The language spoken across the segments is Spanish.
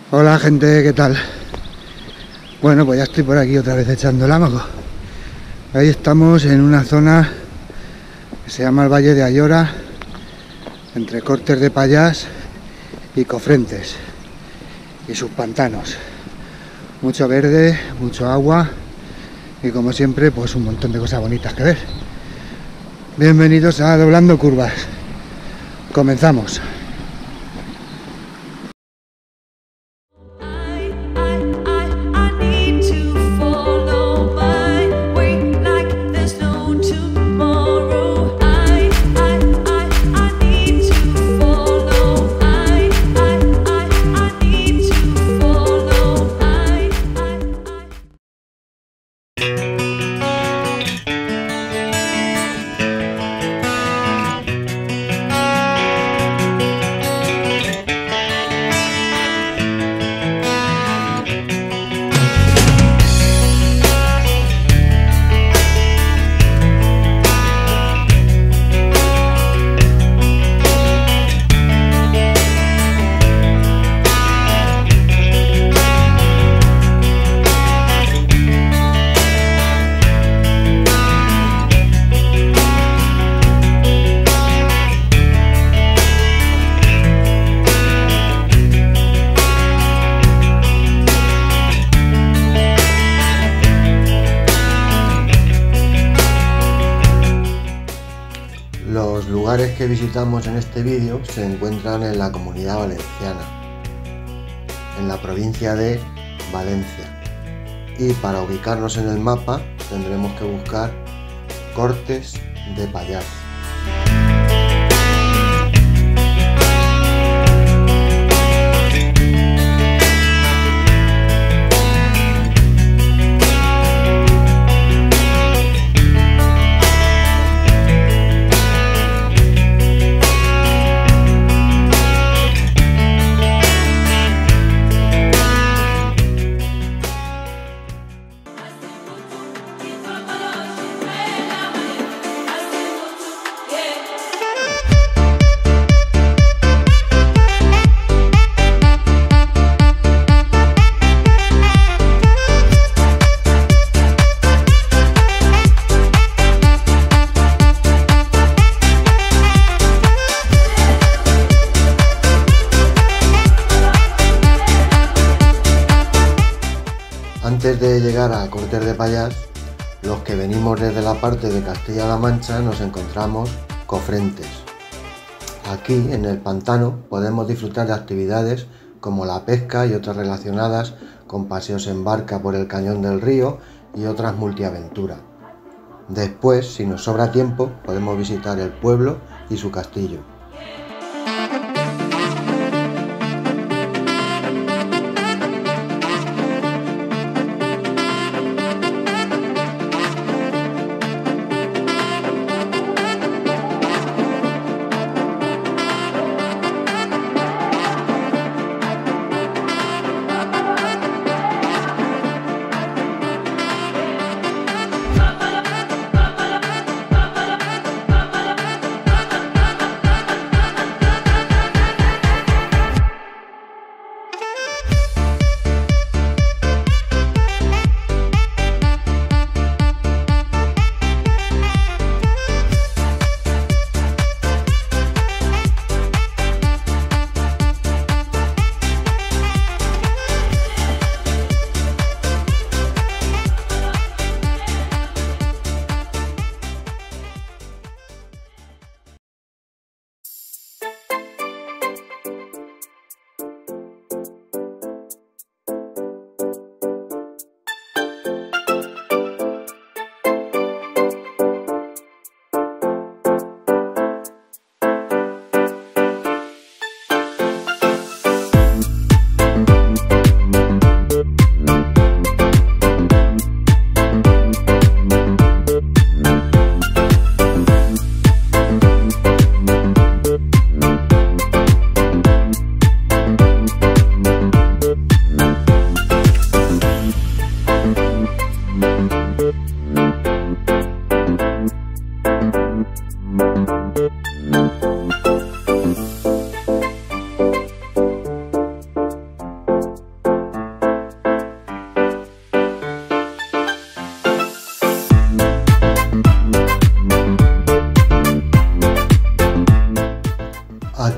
Hola gente, ¿qué tal? Bueno, pues ya estoy por aquí otra vez echando el ámago. Ahí estamos en una zona que se llama el Valle de Ayora, entre Cortes de Pallás y Cofrentes y sus pantanos. Mucho verde, mucho agua y como siempre pues un montón de cosas bonitas que ver. Bienvenidos a Doblando Curvas. Comenzamos. Los lugares que visitamos en este vídeo se encuentran en la Comunidad Valenciana, en la provincia de Valencia, y para ubicarnos en el mapa tendremos que buscar Cortes de Pallás. Antes de llegar a Cortes de Pallás, los que venimos desde la parte de Castilla-La Mancha nos encontramos Cofrentes. Aquí, en el pantano, podemos disfrutar de actividades como la pesca y otras relacionadas con paseos en barca por el cañón del río y otras multiaventuras. Después, si nos sobra tiempo, podemos visitar el pueblo y su castillo.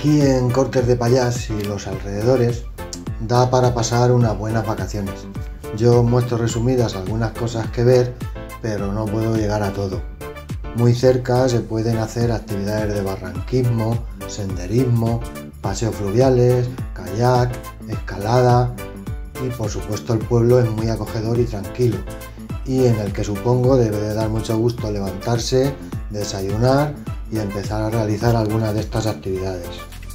Aquí en Cortes de Pallars y los alrededores da para pasar unas buenas vacaciones. Yo muestro resumidas algunas cosas que ver, pero no puedo llegar a todo. Muy cerca se pueden hacer actividades de barranquismo, senderismo, paseos fluviales, kayak, escalada y por supuesto el pueblo es muy acogedor y tranquilo y en el que supongo debe de dar mucho gusto levantarse, desayunar y empezar a realizar algunas de estas actividades.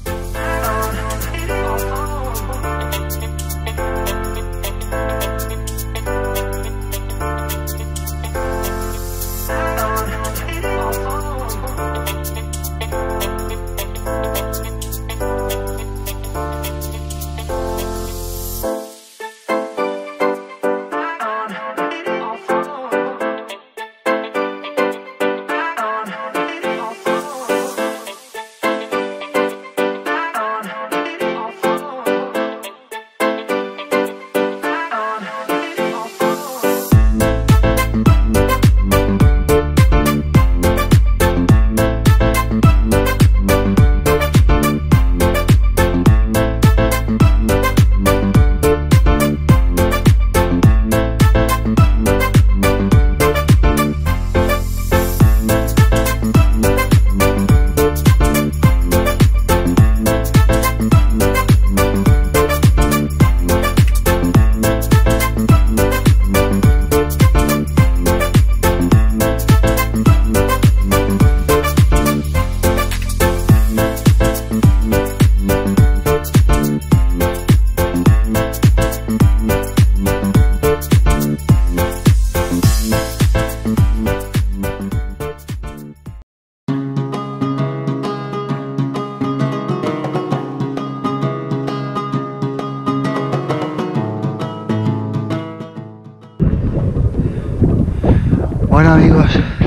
Bueno amigos,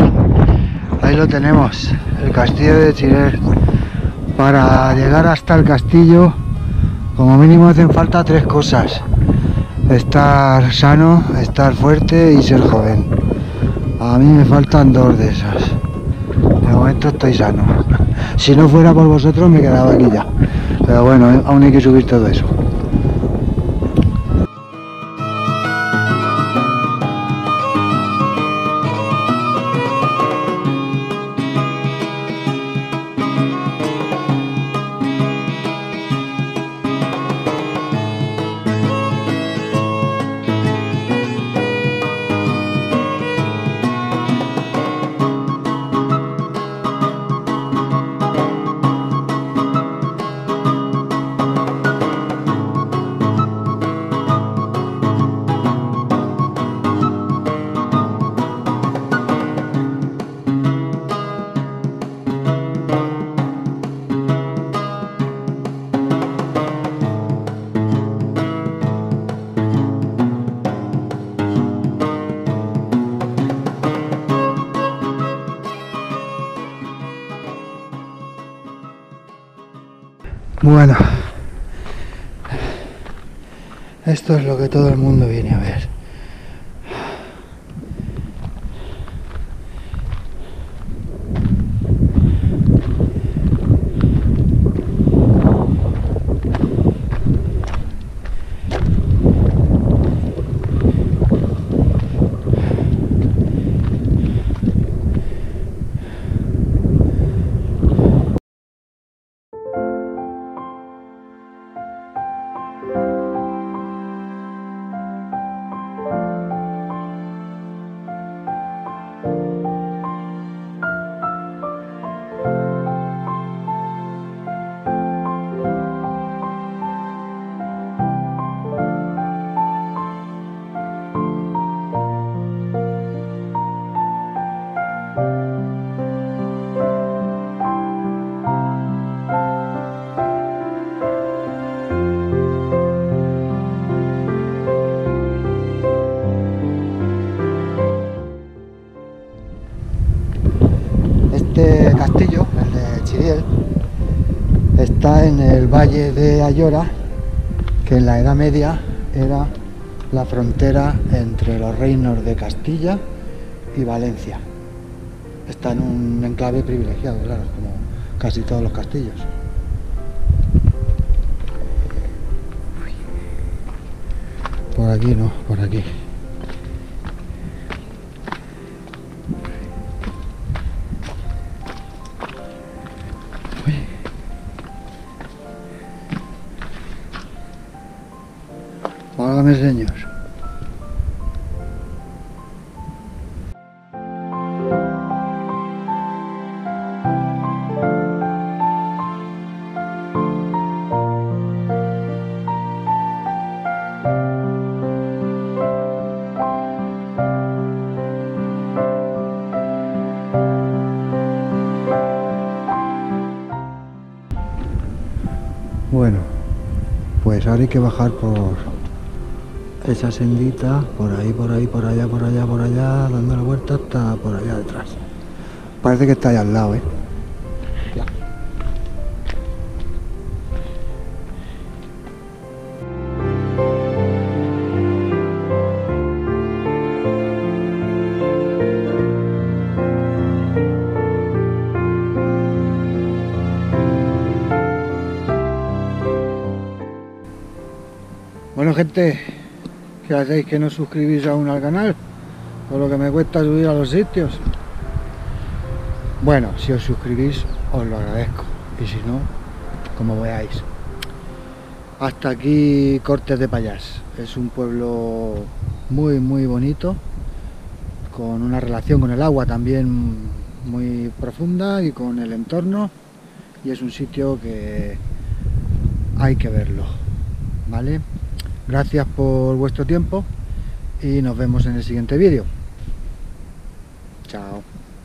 ahí lo tenemos, el castillo de Chirel. Para llegar hasta el castillo, como mínimo hacen falta 3 cosas: estar sano, estar fuerte y ser joven. A mí me faltan 2 de esas. De momento estoy sano. Si no fuera por vosotros me quedaba aquí ya. Pero bueno, aún hay que subir todo eso. Bueno, esto es lo que todo el mundo viene a ver. Este castillo, el de Chiriel, está en el valle de Ayora, que en la Edad Media era la frontera entre los reinos de Castilla y Valencia. Está en un enclave privilegiado, claro, como casi todos los castillos. aquí no, por aquí. Uy. Válgame, señor. Bueno, pues ahora hay que bajar por esa sendita, por ahí, por allá, dando la vuelta hasta por allá detrás. Parece que está ahí al lado, ¿eh? Ya. Bueno, gente, ¿qué hacéis que no suscribís aún al canal? Por lo que me cuesta subir a los sitios. Bueno, si os suscribís os lo agradezco, y si no, como veáis. Hasta aquí Cortes de Pallars. Es un pueblo muy bonito, con una relación con el agua también muy profunda y con el entorno, y es un sitio que hay que verlo, ¿vale? Gracias por vuestro tiempo y nos vemos en el siguiente vídeo. Chao.